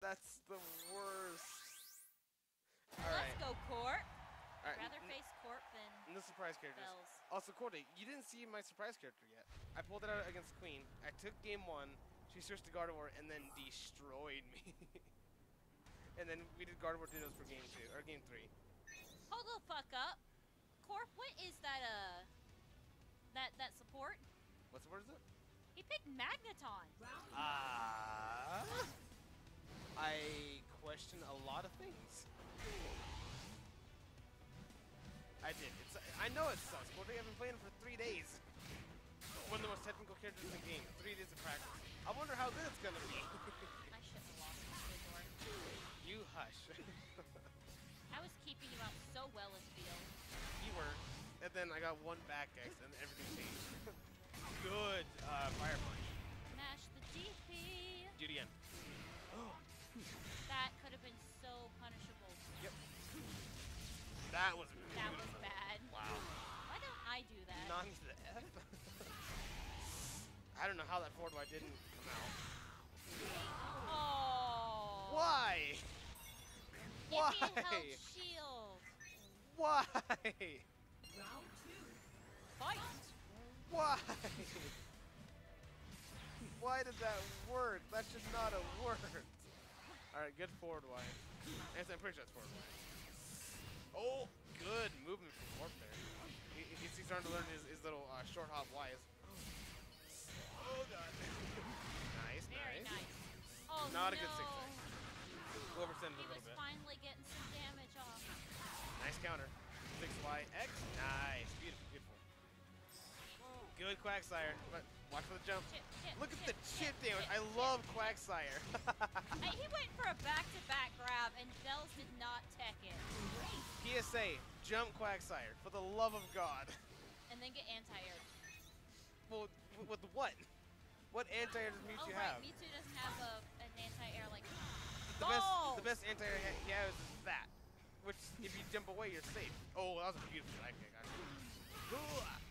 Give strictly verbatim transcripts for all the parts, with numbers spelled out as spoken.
That's the worst. All Let's right. go, Corp. All right. Rather face Corp than No surprise characters. Bells. Also, Cordy, you didn't see my surprise character yet. I pulled it out against Queen. I took game one. She switched to Gardevoir and then destroyed me. And then we did Gardevoir Dittos for game two or game three. Hold the fuck up, Corp. What is that? Uh, that that support? What's the word is it? He picked Magneton. Ah. Uh, I question a lot of things. I did. It's. I know it sucks. Cordy, I've been playing for three days. One of the most technical characters in the game. Three days of practice. I wonder how good it's gonna be. I should have lost this Scizor. You hush. I was keeping you out so well in field. You were. And then I got one back X and everything changed. Good uh, Fire Punch. Mash the G P. Do it again. That could have been so punishable. Yep. That was beautiful. That was bad. Wow. Why don't I do that? Non to the F? I don't know how that forward wide didn't come out. Oh. Why? Why? Give me health shield. Why? Round two. Fight. Why? Why did that work? That should not have worked. Alright, good forward wide. Actually, I'm pretty sure that's forward wide. Oh, good movement from Warp there. He, he's, he's starting to learn his, his little uh, short hop wise. Oh god. Nice, Very nice. nice. Oh Not no. a good six X. Overextended He a little was bit. finally getting some damage off. Nice counter. six Y X. Nice. Beautiful, beautiful. Good Quagsire. But watch for the jump. Chip, chip, Look at chip, the chip, chip, damage. chip, I chip. love Quagsire. Hey, he went for a back-to-back grab, and Bells did not tech it. P S A, jump Quagsire. For the love of God. And then get anti-aired. Well, with what? What anti-air does Mewtwo Oh, right, have? Mewtwo doesn't have a, an anti-air like The oh! best, the best anti-air he he has is that. Which, if you jump away, you're safe. Oh, that was a beautiful side kick, actually.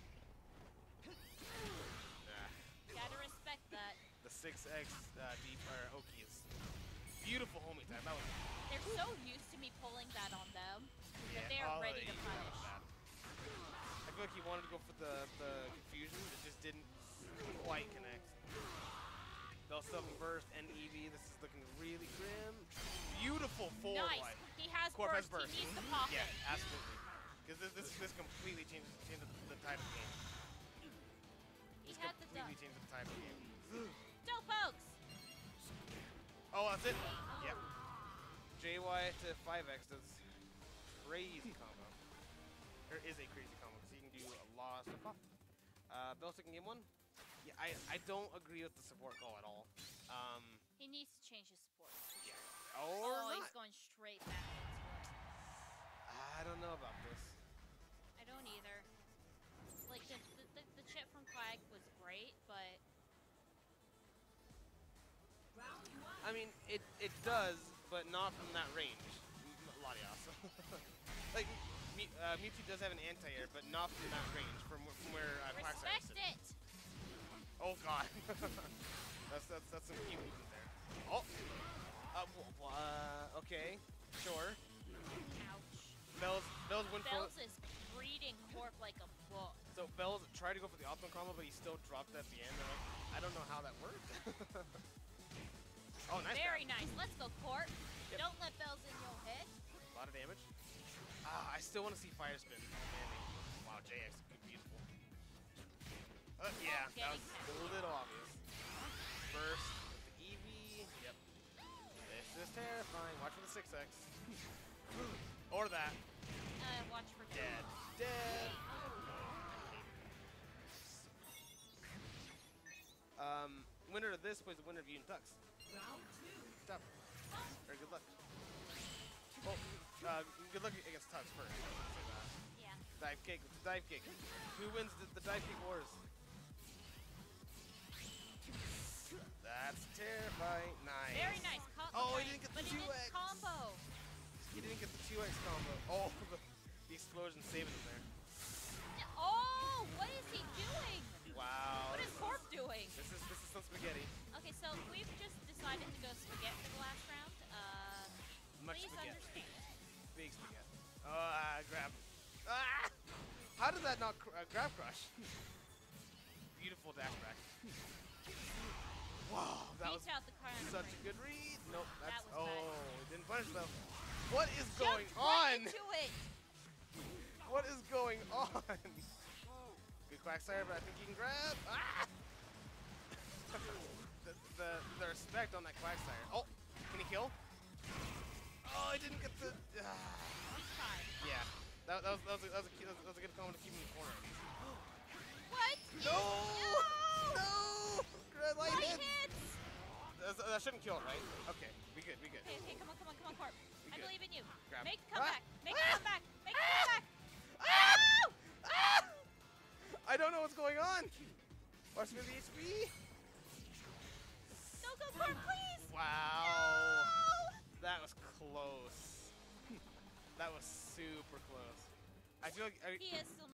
Nah. Gotta respect that. The six X uh, deep or Oki is beautiful homing time. That was They're so used to me pulling that on them yeah, that they're oh, ready to yeah, that was punish. bad. I feel like he wanted to go for the the confusion, it just didn't quite connect. They'll still burst and E V. This is looking really grim. Beautiful forward Nice. line. He has Corp burst. has burst. He needs to pop Yeah, it. absolutely. Because this, this this completely changes, changes the type of game. He This had the completely duck. changes the type of game. Dope folks. Oh, that's it. Yep. J Y to five X does crazy combo. There is a crazy combo because he can do a lot of stuff. Uh, Bell's taking game one. Yeah, I I don't agree with the support call at all. Um, He needs to change his support. yeah. Or Oh, not. he's going straight back into it. I don't know about this. I don't either. Like, the, the, the, the chip from Quag was great, but Round one. I mean, it it does, but not from that range. M- Latias. Like, Me- uh, Mewtwo does have an anti-air, but not from that range, from, wh- from where uh, Quagsire is respect sitting. it. Oh god. that's that's that's some key movement there. Oh. Uh, w- w- uh okay. Sure. Ouch. Bells Bells went Bells for is breeding Corp like a book. so Bells tried to go for the optimal combo, but he still dropped at the end. I'm like, I don't know how that worked. Oh, nice. Very grab. nice. Let's go, Corp. Yep. Don't let Bells in your head. A lot of damage. Ah, I still want to see Fire Spin. Landing. Wow, J X, good, beautiful. Uh, yeah, Oh, that getting was hit. a little obvious. Burst with the E V. Yep. This is terrifying. Watch for the six X. Or that. Uh, watch for Dead. Dead. Um, winner of this plays the winner of Union Tux. Round two. Stop. Very good luck. Well, uh, good luck against Tux first. So, Yeah. uh, dive kick with the dive kick. Who wins the, the dive kick wars? That's terrifying. Nice. Very nice. Com Oh, he nice, didn't get the but he two didn't X. combo. He didn't get the two X combo. Oh, the, the explosion saving him there. Oh, what is he doing? Wow. What is Corp doing? This is this is some spaghetti. Okay, so we've just decided to go spaghetti for the last round. did that not cr uh, grab crush? Beautiful dash back. Wow, that was Beats out the car on such a frame. good read. Nope, that's That was bad. oh, it didn't punish though. What is going Jumped right on? into it. What is going on? Good Quagsire, but I think you can grab. Ah! the, the the respect on that Quagsire. Oh, can he kill? Oh, I didn't get the. Ah. It's fine. Yeah, that, that was that was a, that was a, that was a good combo to keep him in the corner. What? No! No! No! Red light Light hits. hits! That, that shouldn't kill it, right? Okay, we good, we good. Okay, okay, come on, come on, come on, Corp. I good. believe in you. Grab. Make the Ah! comeback. Make Ah! the comeback. Make the comeback. Ah! No! Ah! I don't know what's going on. Watch me the H P. Go, go, Corp, please! Wow. No! That was close. That was super close. I feel like I, He is still